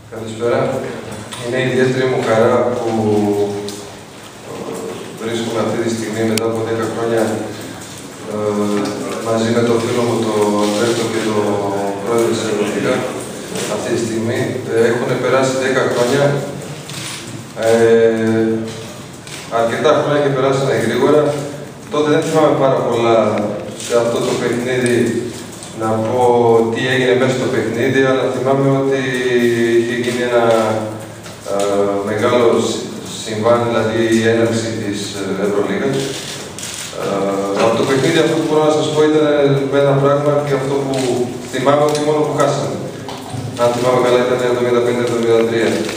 Καλησπέρα. Είναι ιδιαίτερη μου χαρά που βρίσκομαι αυτή τη στιγμή μετά από 10 χρόνια μαζί με τον φίλο μου, τον Αλβέρτο και τον πρόεδρο της Ευρωλίγα. Αυτή τη στιγμή έχουν περάσει 10 χρόνια. Αρκετά χρόνια και περάσανε γρήγορα. Τότε δεν θυμάμαι πάρα πολλά σε αυτό το παιχνίδι να πω τι έγινε μέσα στο παιχνίδι, αλλά θυμάμαι ότι είχε γίνει ένα μεγάλο συμβάν, δηλαδή η έναρξη της Ευρωλίγας. Από το παιχνίδι αυτό που μπορώ να σας πω ήταν με ένα πράγμα και αυτό που θυμάμαι ότι μόνο που χάσαμε. Αν θυμάμαι καλά ήταν 75-73.